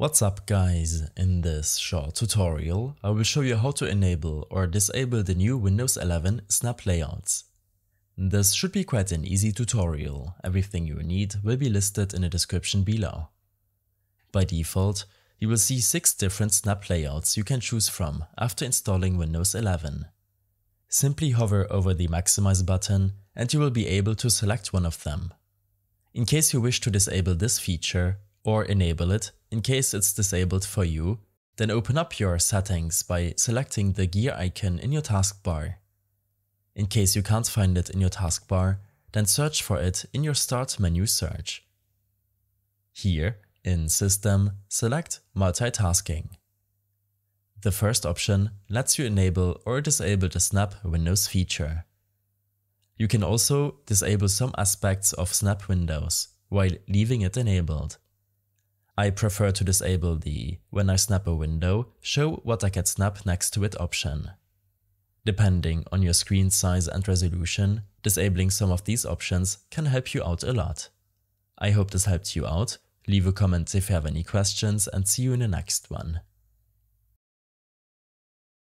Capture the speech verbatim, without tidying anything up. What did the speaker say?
What's up guys, in this short tutorial I will show you how to enable or disable the new Windows eleven snap layouts. This should be quite an easy tutorial, everything you need will be listed in the description below. By default, you will see six different snap layouts you can choose from after installing Windows eleven. Simply hover over the Maximize button and you will be able to select one of them. In case you wish to disable this feature, or enable it in case it's disabled for you, then open up your settings by selecting the gear icon in your taskbar. In case you can't find it in your taskbar, then search for it in your Start menu search. Here, in System, select Multitasking. The first option lets you enable or disable the Snap Windows feature. You can also disable some aspects of Snap Windows while leaving it enabled. I prefer to disable the "when I snap a window, show what I can snap next to it" option. Depending on your screen size and resolution, disabling some of these options can help you out a lot. I hope this helped you out. Leave a comment if you have any questions and see you in the next one.